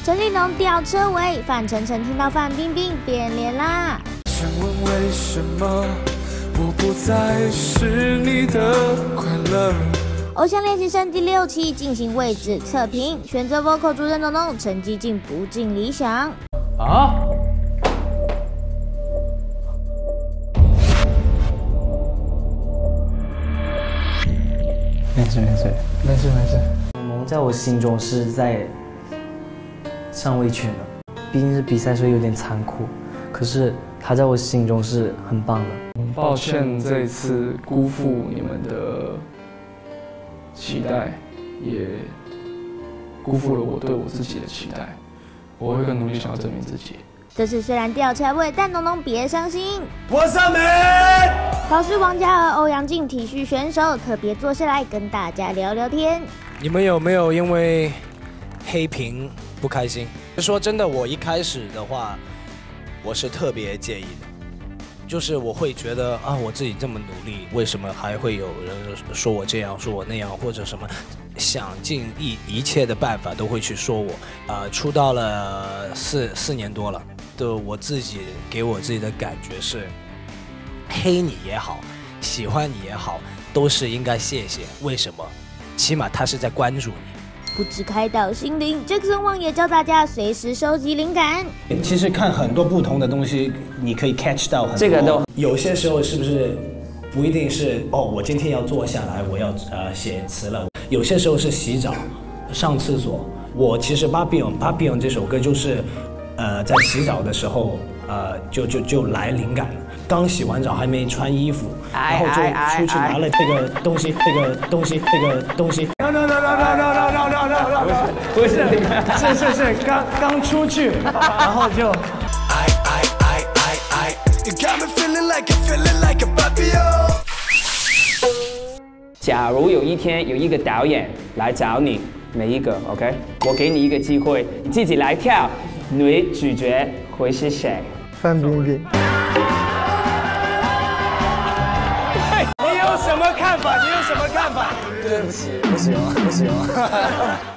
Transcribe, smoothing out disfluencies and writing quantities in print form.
陈立农吊车尾，范丞丞听到范冰冰变脸啦。 想问为什么我不再是你的快乐？ 偶像练习生第6期进行位置测评，选择 vocal 主任东东，成绩竟不尽理想。 啊！没事。 萌在我心中是在上位圈的，毕竟是比赛，所以有点残酷。可是他在我心中是很棒的。 很抱歉这一次辜负你们的期待，也辜负了我对我自己的期待。我会更努力，想要证明自己。 这次虽然吊车尾，但东东别伤心。 我上门。 导师王嘉尔、欧阳靖体恤选手，特别坐下来跟大家聊聊天。 你们有没有因为黑屏不开心？说真的，我一开始的话，我是特别介意的，就是我会觉得啊，我自己这么努力，为什么还会有人说我这样，说我那样，或者什么，想尽一切的办法都会去说我。出道了4年多了，都我自己给我自己的感觉是，黑你也好，喜欢你也好，都是应该谢谢。为什么？起码他是在关注你。 不止开导心灵，Jackson Wang也教大家随时收集灵感。 其实看很多不同的东西，你可以 catch 到很多。 这个都有些时候是不是不一定是哦，我今天要坐下来，我要写词了。有些时候是洗澡、上厕所。我其实《Papillon》这首歌就是在洗澡的时候就来灵感了。刚洗完澡还没穿衣服，然后就出去拿了这个东西。不是，刚出去，然后就。 假如有一天有一个导演来找你，每一个 OK， 我给你一个机会，你自己来跳，女主角会是谁？ 范冰冰。 你有什么看法？ 对不起，不行。